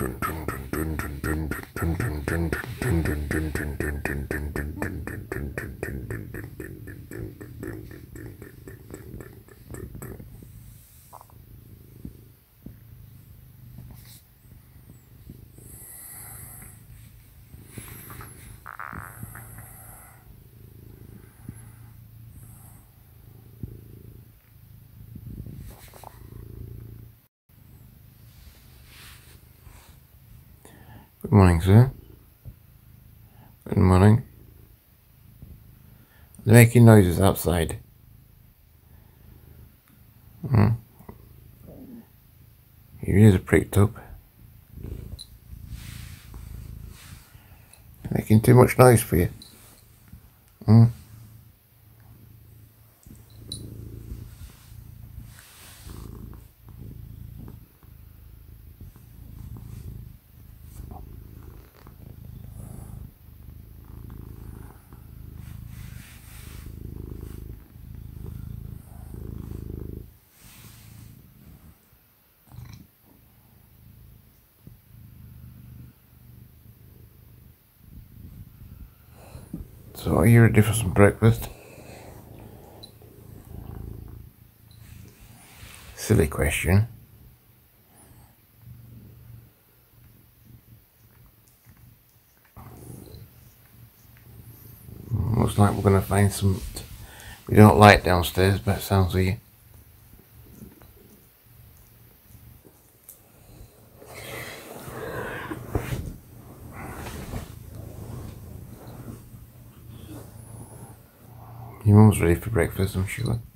Good morning, sir. Good morning. They're making noises outside. Your ears are pricked up. Making too much noise for you. So are you ready for some breakfast? Silly question. Looks like we're going to find some we don't like downstairs, but it sounds like you. Your mum's ready for breakfast, I'm sure.